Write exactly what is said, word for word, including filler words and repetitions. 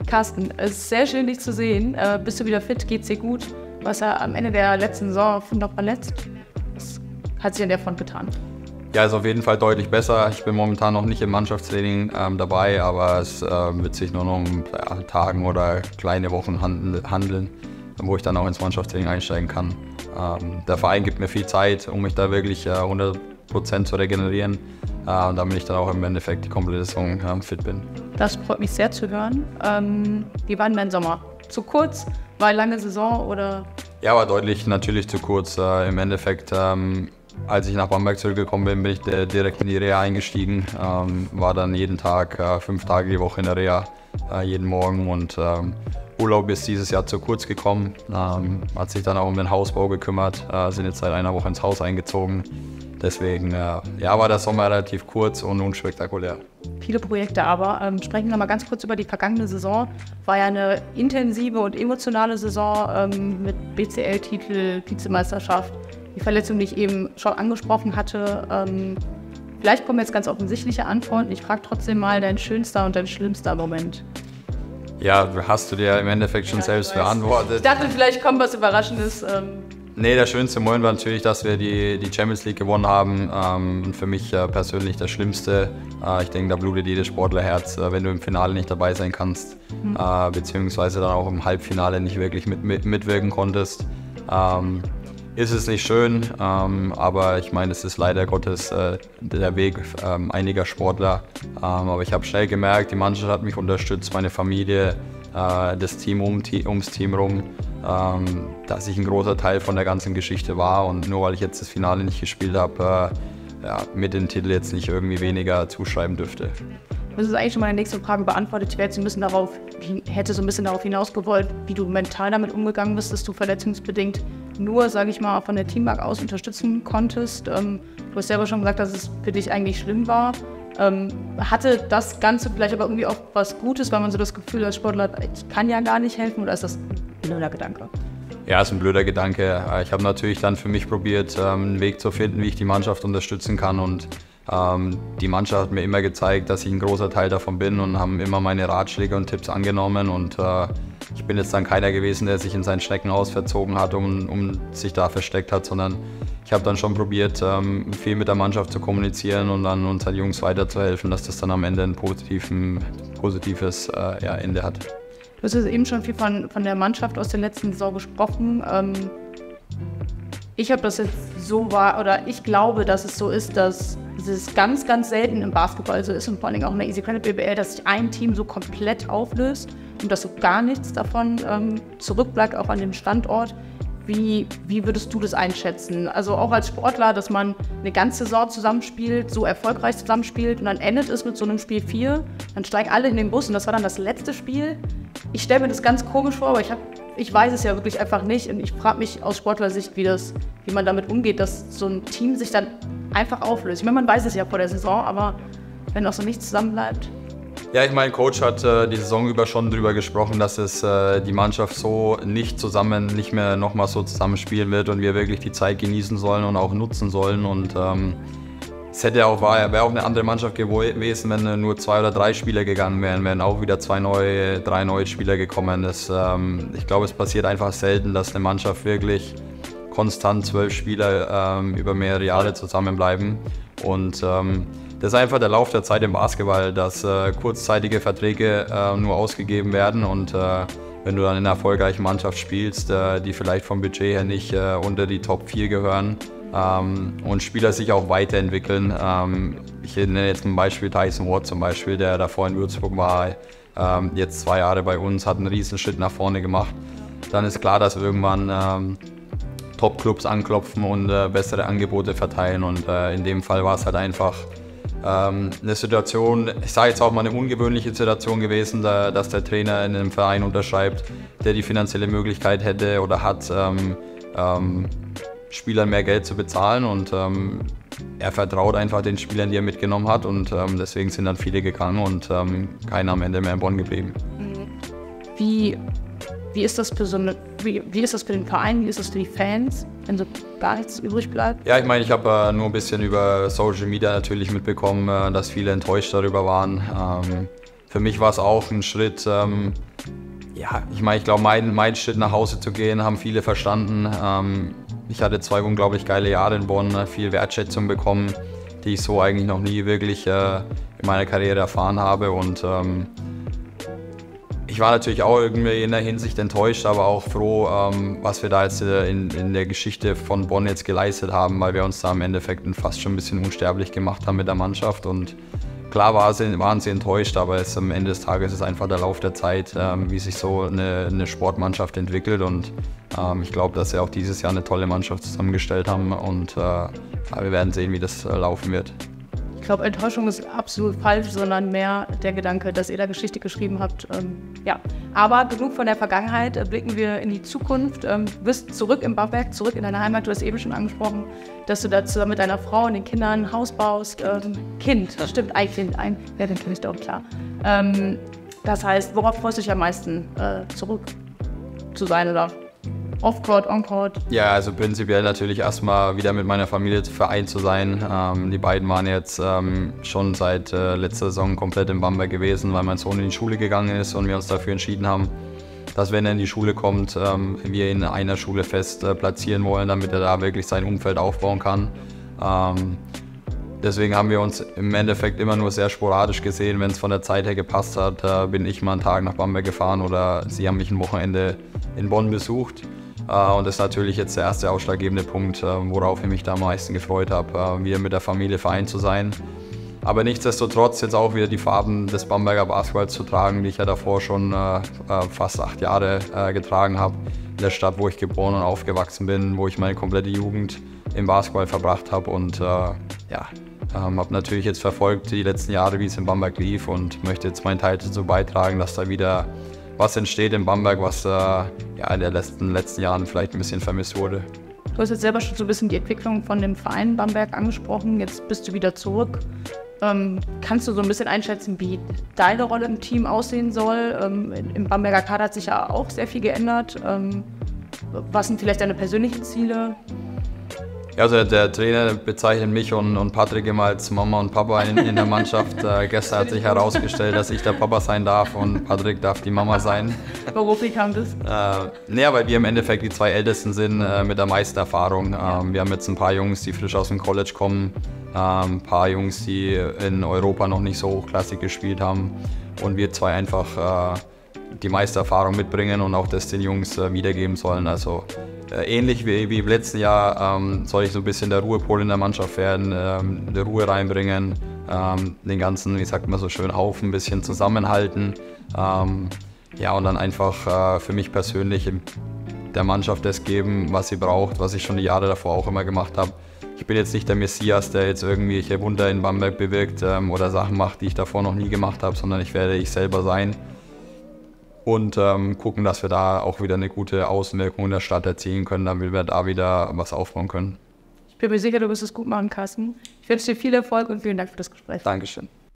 Carsten, es ist sehr schön, dich zu sehen. Äh, bist du wieder fit? Geht's dir gut? Du warst ja am Ende der letzten Saison noch verletzt. Was hat sich an der Front getan? Ja, ist auf jeden Fall deutlich besser. Ich bin momentan noch nicht im Mannschaftstraining ähm, dabei, aber es äh, wird sich nur noch um ja, Tagen oder kleine Wochen handeln, wo ich dann auch ins Mannschaftstraining einsteigen kann. Ähm, der Verein gibt mir viel Zeit, um mich da wirklich äh, hundert Prozent zu regenerieren, äh, und damit ich dann auch im Endeffekt die komplette Saison äh, fit bin. Das freut mich sehr zu hören. Ähm, wie war denn dein Sommer? Zu kurz? War eine lange Saison oder? Ja, war deutlich natürlich zu kurz. Äh, Im Endeffekt, ähm, als ich nach Bamberg zurückgekommen bin, bin ich direkt in die Reha eingestiegen. Ähm, war dann jeden Tag, äh, fünf Tage die Woche in der Reha, äh, jeden Morgen. Und ähm, Urlaub ist dieses Jahr zu kurz gekommen. Ähm, hat sich dann auch um den Hausbau gekümmert, äh, sind jetzt seit einer Woche ins Haus eingezogen. Deswegen äh, ja, war der Sommer relativ kurz und unspektakulär. Viele Projekte aber. Ähm, sprechen wir mal ganz kurz über die vergangene Saison. War ja eine intensive und emotionale Saison ähm, mit B C L-Titel, Vizemeisterschaft. Die Verletzung, die ich eben schon angesprochen hatte. Ähm, vielleicht kommen jetzt ganz offensichtliche Antworten. Ich frage trotzdem mal dein schönster und dein schlimmster Moment. Ja, hast du dir im Endeffekt schon ja, selbst beantwortet. Ich dachte, vielleicht kommt was Überraschendes. Ähm, Nee, der schönste Moment war natürlich, dass wir die, die Champions League gewonnen haben. Ähm, für mich äh, persönlich das Schlimmste. Äh, ich denke, da blutet jedes Sportlerherz, äh, wenn du im Finale nicht dabei sein kannst, mhm. äh, beziehungsweise dann auch im Halbfinale nicht wirklich mit, mit, mitwirken konntest. Ähm, ist es nicht schön, ähm, aber ich meine, es ist leider Gottes äh, der Weg ähm, einiger Sportler. Ähm, aber ich habe schnell gemerkt, die Mannschaft hat mich unterstützt, meine Familie, äh, das Team um, ums Team rum. Ähm, dass ich ein großer Teil von der ganzen Geschichte war und nur weil ich jetzt das Finale nicht gespielt habe, äh, ja, mir den Titel jetzt nicht irgendwie weniger zuschreiben dürfte. Das ist eigentlich schon meine nächste Frage beantwortet. Ich hätte so ein bisschen darauf, hätte so ein bisschen darauf hinausgewollt, wie du mental damit umgegangen bist, dass du verletzungsbedingt nur, sage ich mal, von der Teamwork aus unterstützen konntest. Ähm, du hast selber schon gesagt, dass es für dich eigentlich schlimm war. Ähm, hatte das Ganze vielleicht aber irgendwie auch was Gutes, weil man so das Gefühl als Sportler hat, ich kann ja gar nicht helfen, oder ist das ein blöder Gedanke? Ja, ist ein blöder Gedanke. Ich habe natürlich dann für mich probiert, einen Weg zu finden, wie ich die Mannschaft unterstützen kann, und ähm, die Mannschaft hat mir immer gezeigt, dass ich ein großer Teil davon bin und haben immer meine Ratschläge und Tipps angenommen, und äh, ich bin jetzt dann keiner gewesen, der sich in sein Schneckenhaus verzogen hat und um sich da versteckt hat, sondern ich habe dann schon probiert, ähm, viel mit der Mannschaft zu kommunizieren und dann unseren Jungs weiterzuhelfen, dass das dann am Ende ein positiven, positives äh, ja, Ende hat. Du hast eben schon viel von, von der Mannschaft aus der letzten Saison gesprochen. Ähm, ich habe das jetzt so wahr, oder ich glaube, dass es so ist, dass es ganz, ganz selten im Basketball so ist und vor allem auch in der Easy Credit B B L, dass sich ein Team so komplett auflöst und dass so gar nichts davon ähm, zurückbleibt, auch an dem Standort. Wie, wie würdest du das einschätzen? Also auch als Sportler, dass man eine ganze Saison zusammenspielt, so erfolgreich zusammenspielt und dann endet es mit so einem Spiel vier, dann steigen alle in den Bus und das war dann das letzte Spiel. Ich stelle mir das ganz komisch vor, aber ich, hab, ich weiß es ja wirklich einfach nicht und ich frage mich aus Sportlersicht, wie, das, wie man damit umgeht, dass so ein Team sich dann einfach auflöst. Ich meine, man weiß es ja vor der Saison, aber wenn auch so nichts zusammenbleibt. Ja, ich meine, Coach hat äh, die Saison über schon darüber gesprochen, dass es äh, die Mannschaft so nicht zusammen, nicht mehr nochmal so zusammenspielen wird und wir wirklich die Zeit genießen sollen und auch nutzen sollen. Und ähm, es hätte auch, wäre auch eine andere Mannschaft gewesen, wenn nur zwei oder drei Spieler gegangen wären, wären auch wieder zwei neue, drei neue Spieler gekommen. Das, ähm, ich glaube, es passiert einfach selten, dass eine Mannschaft wirklich konstant zwölf Spieler ähm, über mehrere Jahre zusammenbleiben. Und ähm, das ist einfach der Lauf der Zeit im Basketball, dass äh, kurzzeitige Verträge äh, nur ausgegeben werden und äh, wenn du dann in einer erfolgreichen Mannschaft spielst, äh, die vielleicht vom Budget her nicht äh, unter die Top vier gehören ähm, und Spieler sich auch weiterentwickeln. Ähm, ich nenne jetzt ein Beispiel Tyson Watt zum Beispiel, der davor in Würzburg war, ähm, jetzt zwei Jahre bei uns, hat einen riesen Schritt nach vorne gemacht. Dann ist klar, dass irgendwann ähm, Top-Clubs anklopfen und äh, bessere Angebote verteilen und äh, in dem Fall war es halt einfach eine Situation, ich sage jetzt auch mal eine ungewöhnliche Situation gewesen, da, dass der Trainer in einem Verein unterschreibt, der die finanzielle Möglichkeit hätte oder hat, ähm, ähm, Spielern mehr Geld zu bezahlen und ähm, er vertraut einfach den Spielern, die er mitgenommen hat und ähm, deswegen sind dann viele gegangen und ähm, keiner am Ende mehr in Bonn geblieben. Wie, wie, ist das für so eine, wie, wie ist das für den Verein, wie ist das für die Fans, wenn so gar nichts übrig bleibt? Ja, ich meine, ich habe äh, nur ein bisschen über Social Media natürlich mitbekommen, äh, dass viele enttäuscht darüber waren. Ähm, für mich war es auch ein Schritt, ähm, ja, ich meine, ich glaube, mein, mein Schritt nach Hause zu gehen, haben viele verstanden. Ähm, ich hatte zwei unglaublich geile Jahre in Bonn, viel Wertschätzung bekommen, die ich so eigentlich noch nie wirklich äh, in meiner Karriere erfahren habe. Und ähm, ich war natürlich auch irgendwie in der Hinsicht enttäuscht, aber auch froh, ähm, was wir da jetzt in, in der Geschichte von Bonn jetzt geleistet haben, weil wir uns da im Endeffekt fast schon ein bisschen unsterblich gemacht haben mit der Mannschaft. Und klar war sie, waren sie enttäuscht, aber es, am Ende des Tages ist einfach der Lauf der Zeit, ähm, wie sich so eine, eine Sportmannschaft entwickelt. Und ähm, ich glaube, dass sie auch dieses Jahr eine tolle Mannschaft zusammengestellt haben. Und äh, wir werden sehen, wie das äh, laufen wird. Ich glaube, Enttäuschung ist absolut falsch, sondern mehr der Gedanke, dass ihr da Geschichte geschrieben habt. Ähm, ja. Aber genug von der Vergangenheit, äh, blicken wir in die Zukunft. Ähm, du bist zurück im Bamberg, zurück in deine Heimat. Du hast eben schon angesprochen, dass du da zusammen mit deiner Frau und den Kindern ein Haus baust. Ähm, Kind, stimmt, ein Kind, ein, ja, den kenne ich doch, klar. Ähm, das heißt, worauf freust du dich am meisten, äh, zurück zu sein oder Off-Court, On-Court? Ja, also prinzipiell natürlich erstmal wieder mit meiner Familie vereint zu sein. Ähm, die beiden waren jetzt ähm, schon seit äh, letzter Saison komplett in Bamberg gewesen, weil mein Sohn in die Schule gegangen ist und wir uns dafür entschieden haben, dass wenn er in die Schule kommt, ähm, wir ihn in einer Schule fest äh, platzieren wollen, damit er da wirklich sein Umfeld aufbauen kann. Ähm, deswegen haben wir uns im Endeffekt immer nur sehr sporadisch gesehen. Wenn es von der Zeit her gepasst hat, äh, bin ich mal einen Tag nach Bamberg gefahren oder sie haben mich ein Wochenende in Bonn besucht. Und das ist natürlich jetzt der erste ausschlaggebende Punkt, worauf ich mich da am meisten gefreut habe, wieder mit der Familie vereint zu sein. Aber nichtsdestotrotz jetzt auch wieder die Farben des Bamberger Basketballs zu tragen, die ich ja davor schon fast acht Jahre getragen habe. In der Stadt, wo ich geboren und aufgewachsen bin, wo ich meine komplette Jugend im Basketball verbracht habe. Und ja, habe natürlich jetzt verfolgt die letzten Jahre, wie es in Bamberg lief und möchte jetzt meinen Teil dazu beitragen, dass da wieder was entsteht in Bamberg, was äh, ja, in den letzten, letzten Jahren vielleicht ein bisschen vermisst wurde. Du hast jetzt selber schon so ein bisschen die Entwicklung von dem Verein Bamberg angesprochen, jetzt bist du wieder zurück. Ähm, kannst du so ein bisschen einschätzen, wie deine Rolle im Team aussehen soll? Ähm, im Bamberger Kader hat sich ja auch sehr viel geändert. Ähm, was sind vielleicht deine persönlichen Ziele? Ja, also der Trainer bezeichnet mich und, und Patrick immer als Mama und Papa in, in der Mannschaft. Äh, gestern hat sich herausgestellt, dass ich der Papa sein darf und Patrick darf die Mama sein. Warum, wie kam das? Äh, naja, weil wir im Endeffekt die zwei Ältesten sind äh, mit der meisten Erfahrung. Ähm, wir haben jetzt ein paar Jungs, die frisch aus dem College kommen, äh, ein paar Jungs, die in Europa noch nicht so hochklassig gespielt haben und wir zwei einfach äh, die meiste Erfahrung mitbringen und auch das den Jungs äh, wiedergeben sollen. Also äh, ähnlich wie, wie im letzten Jahr ähm, soll ich so ein bisschen der Ruhepol in der Mannschaft werden, ähm, die Ruhe reinbringen, ähm, den ganzen, wie sagt man so schön, Haufen ein bisschen zusammenhalten. Ähm, ja, und dann einfach äh, für mich persönlich der Mannschaft das geben, was sie braucht, was ich schon die Jahre davor auch immer gemacht habe. Ich bin jetzt nicht der Messias, der jetzt irgendwelche Wunder in Bamberg bewirkt ähm, oder Sachen macht, die ich davor noch nie gemacht habe, sondern ich werde ich selber sein. Und ähm, gucken, dass wir da auch wieder eine gute Außenwirkung in der Stadt erzielen können, damit wir da wieder was aufbauen können. Ich bin mir sicher, du wirst es gut machen, Carsten. Ich wünsche dir viel Erfolg und vielen Dank für das Gespräch. Dankeschön.